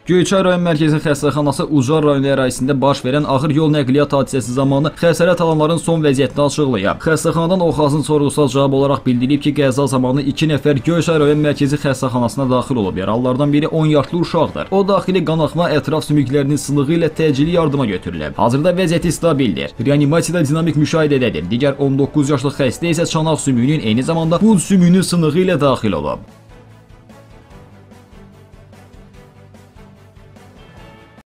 Göyçay rayon mərkəzi xəstəxanası Ucar rayonu ərazisində baş verən ağır yol nəqliyyat hadisəsi zamanı xəsarət alanların son vəziyyətini açıqlayıb. Xəstəxanadan Oxazın sorğu-sual cavab olaraq bildirilib ki, qəza zamanı 2 nəfər Göyçay rayon mərkəzi xəstəxanasına daxil olub. Yaralılardan biri 10 yaşlı uşaqdır. O daxili qanaxma, ətraf sümüklərinin sınığı ilə təcili yardıma götürülüb. Hazırda vəziyyəti stabildir. Reanimasiyada dinamik müşahidədədir. Digər 19 yaşlı xəstə isə çanaq sümüyünün eyni zamanda buz sümüyünün sınığı ilə daxil olub.